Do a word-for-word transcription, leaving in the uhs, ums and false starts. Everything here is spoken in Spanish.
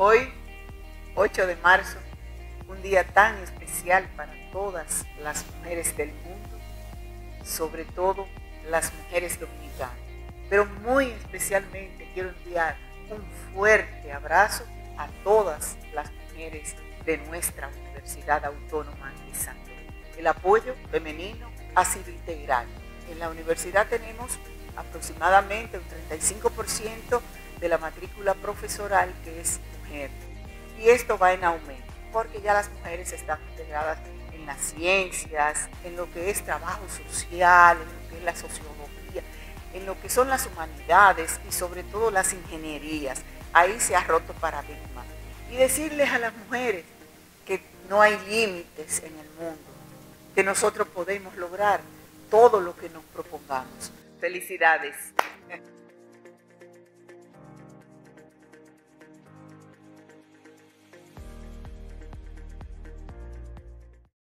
Hoy, ocho de marzo, un día tan especial para todas las mujeres del mundo, sobre todo las mujeres dominicanas. Pero muy especialmente quiero enviar un fuerte abrazo a todas las mujeres de nuestra Universidad Autónoma de Santo Domingo. El apoyo femenino ha sido integral. En la universidad tenemos aproximadamente un treinta y cinco por ciento de la matrícula profesoral que es mujer. Y esto va en aumento, porque ya las mujeres están integradas en las ciencias, en lo que es trabajo social, en lo que es la sociología, en lo que son las humanidades y sobre todo las ingenierías. Ahí se ha roto paradigma. Y decirles a las mujeres que no hay límites en el mundo, que nosotros podemos lograr todo lo que nos propongamos. Felicidades.